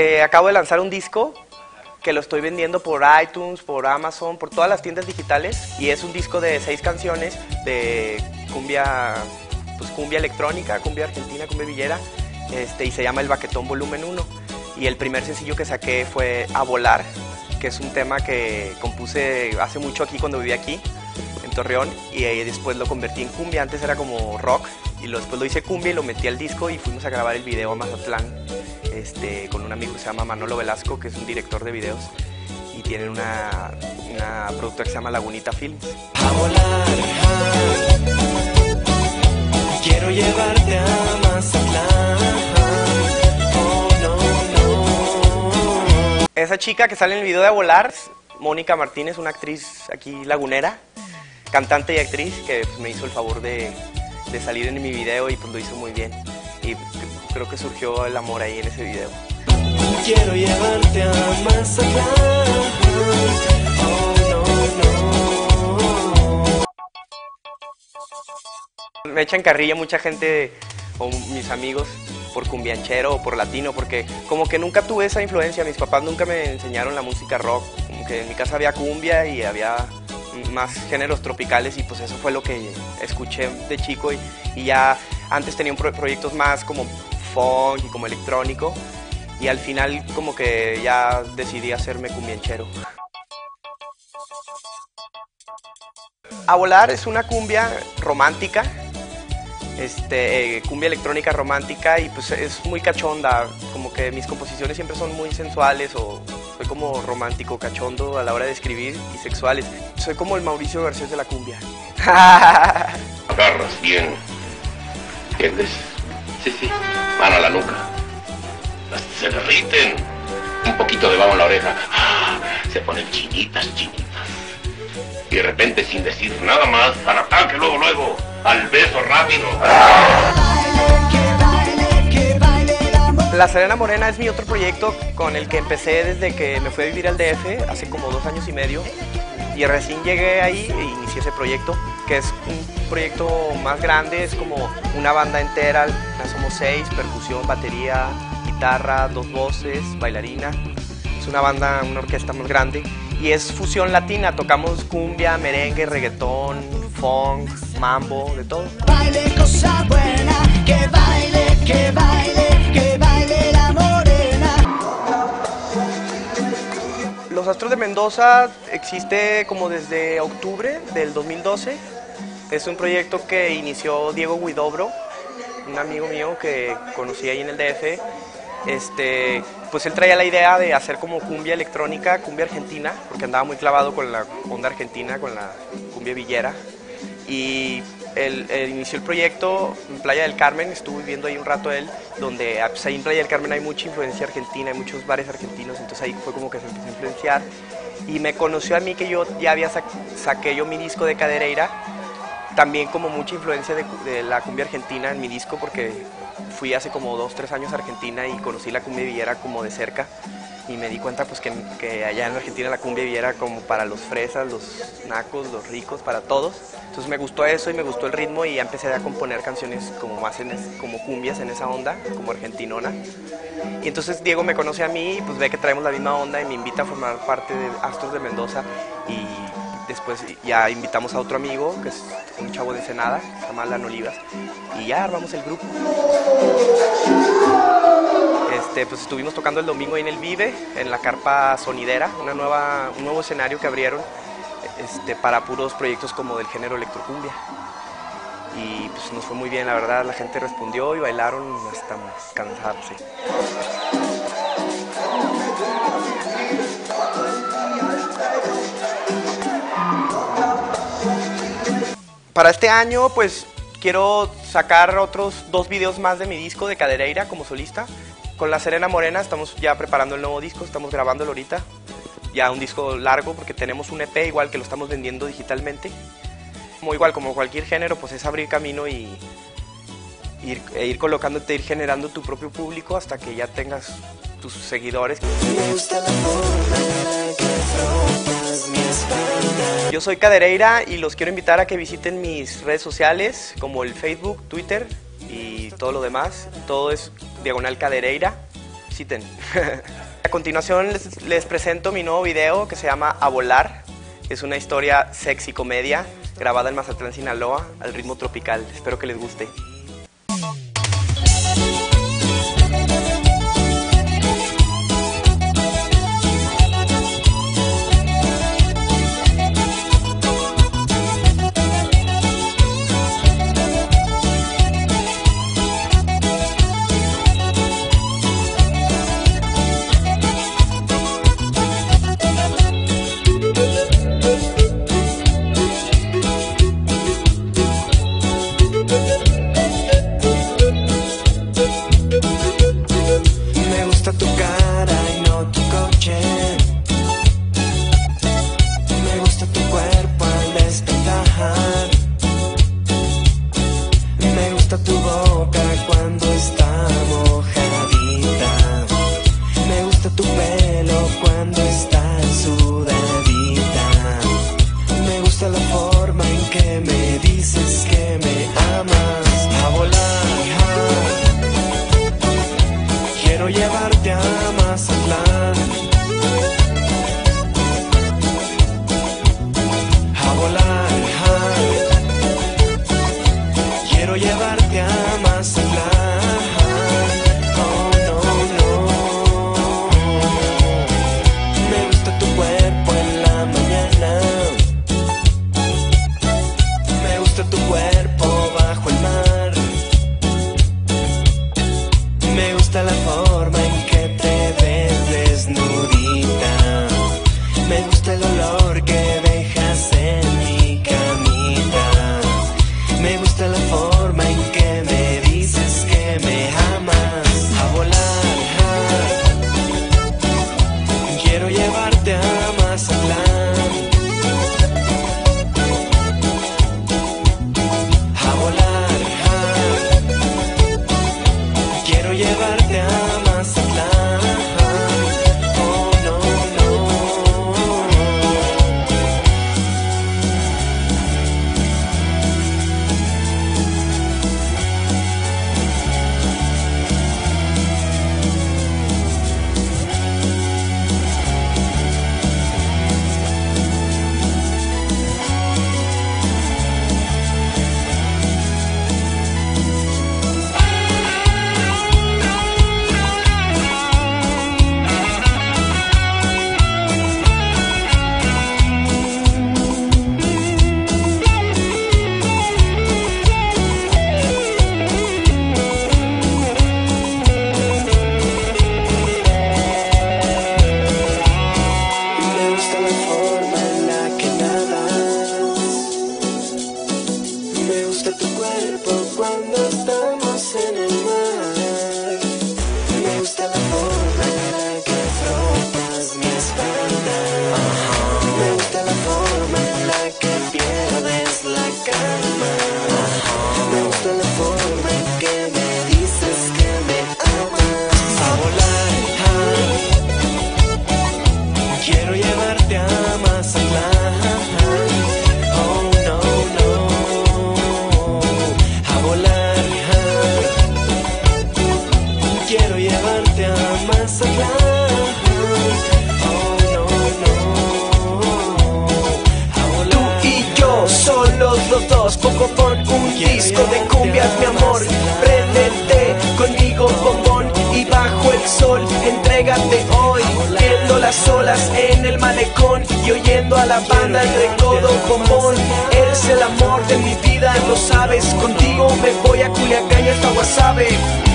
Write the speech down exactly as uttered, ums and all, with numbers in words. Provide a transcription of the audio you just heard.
Este, acabo de lanzar un disco que lo estoy vendiendo por iTunes, por Amazon, por todas las tiendas digitales, y es un disco de seis canciones de cumbia, pues cumbia electrónica, cumbia argentina, cumbia villera, este, y se llama El Baquetón Volumen uno. Y el primer sencillo que saqué fue A Volar, que es un tema que compuse hace mucho aquí cuando vivía aquí, en Torreón, y después lo convertí en cumbia. Antes era como rock, y lo, después lo hice cumbia y lo metí al disco y fuimos a grabar el video a Mazatlán este, con un amigo que se llama Manolo Velasco, que es un director de videos, y tienen una, una productora que se llama Lagunita Films. A volar, quiero llevarte a Mazatlán. Oh, no, no. Esa chica que sale en el video de A Volar, Mónica Martínez, una actriz aquí lagunera, cantante y actriz, que pues, me hizo el favor de, de salir en mi video y pues lo hizo muy bien. Y creo que surgió el amor ahí en ese video. Quiero llevarte a Mazatlán. Oh, no, no. Me echan carrilla mucha gente o mis amigos por cumbianchero o por latino, porque como que nunca tuve esa influencia. Mis papás nunca me enseñaron la música rock, como que en mi casa había cumbia y había más géneros tropicales, y pues eso fue lo que escuché de chico, y, y ya antes tenía un pro proyectos más como funk y como electrónico, y al final como que ya decidí hacerme cumbianchero. A Volar es una cumbia romántica, este, eh, cumbia electrónica romántica, y pues es muy cachonda, como que mis composiciones siempre son muy sensuales, o soy como romántico, cachondo a la hora de escribir, y sexuales. Soy como el Mauricio Garcés de la cumbia. Agarras bien, ¿entiendes? Sí, sí, mano a la nuca. Las se derriten, un poquito de babo en la oreja, se ponen chinitas, chinitas. Y de repente, sin decir nada más, al ataque luego, luego, al beso rápido. La Serena Morena es mi otro proyecto con el que empecé desde que me fui a vivir al D F, hace como dos años y medio. Y recién llegué ahí e inicié ese proyecto, que es un proyecto más grande, es como una banda entera, somos seis, percusión, batería, guitarra, dos voces, bailarina. Es una banda, una orquesta más grande, y es fusión latina, tocamos cumbia, merengue, reggaetón, funk, mambo, de todo. Baile cosa buena, que baile, que baile, que baile la morena. Los Astros de Mendoza existe como desde octubre del dos mil doce. Es un proyecto que inició Diego Huidobro, un amigo mío que conocí ahí en el D F. Este, pues él traía la idea de hacer como cumbia electrónica, cumbia argentina, porque andaba muy clavado con la onda argentina, con la cumbia villera. Y él, él inició el proyecto en Playa del Carmen, estuvo viviendo ahí un rato él, donde pues ahí en Playa del Carmen hay mucha influencia argentina, hay muchos bares argentinos, entonces ahí fue como que se empezó a influenciar. Y me conoció a mí, que yo ya había sa saqué yo mi disco de Cadereira, también como mucha influencia de, de la cumbia argentina en mi disco, porque fui hace como dos, tres años a Argentina y conocí la cumbia villera como de cerca, y me di cuenta pues que, que allá en Argentina la cumbia villera como para los fresas, los nacos, los ricos, para todos. Entonces me gustó eso y me gustó el ritmo, y ya empecé a componer canciones como más en es, como cumbias en esa onda, como argentinona. Y entonces Diego me conoce a mí y pues ve que traemos la misma onda y me invita a formar parte de Astros de Mendoza, y después ya invitamos a otro amigo, que es un chavo de Ensenada, se llama Alan Olivas, y ya armamos el grupo. Este, pues estuvimos tocando el domingo ahí en el Vive, en la carpa sonidera, una nueva, un nuevo escenario que abrieron este, para puros proyectos como del género electrocumbia. Y pues nos fue muy bien, la verdad, la gente respondió y bailaron hasta cansarse. Para este año, pues quiero sacar otros dos videos más de mi disco de Cadereira como solista. Con la Serena Morena estamos ya preparando el nuevo disco, estamos grabándolo ahorita. Ya un disco largo, porque tenemos un E P igual que lo estamos vendiendo digitalmente. Como igual, como cualquier género, pues es abrir camino y ir, e ir colocándote, ir generando tu propio público hasta que ya tengas tus seguidores. Yo soy Cadereira y los quiero invitar a que visiten mis redes sociales, como el Facebook, Twitter y todo lo demás. Todo es Diagonal Cadereira. visiten. A continuación les, les presento mi nuevo video que se llama A Volar. Es una historia sexy comedia grabada en Mazatlán, Sinaloa, al ritmo tropical. Espero que les guste. Tu boca cuando está mojadita, me gusta tu pelo cuando está sudadita, me gusta la forma en que me dices que me amas. A volar, quiero llevarte a Mazatlán, a volar, quiero llevarte a Mazatlán. Oh, no, no. Me gusta tu cuerpo en la mañana, me gusta tu cuerpo bajo el mar, me gusta la forma en que te ves desnudita, me gusta el olor que dejas en mi camita, me gusta la forma en que me dices que me amas. A volar, quiero llevarte a Mazatlán, a volar, quiero llevarte a Mazatlán. Oh, no, no. Me gusta tu cuerpo cuando estamos en el mar, me gusta la forma en la que frotas mi espalda, me gusta la forma en la que pierdes la calma, me gusta la forma en que me dices que me amas. A volar, quiero llevarte a Mazatlán. Quiero llevarte a Mazatlán. Oh, no, no. A volar. Tú y yo, solos los dos, poco por un disco de cumbias, mi amor. Préndete conmigo, bombón, y bajo el sol, entrégate hoy, viendo las olas en el malecón y oyendo a la banda El Recodo, bombón. Eres el amor de mi vida, lo sabes. Contigo me voy a Culiacán y hasta Guasave.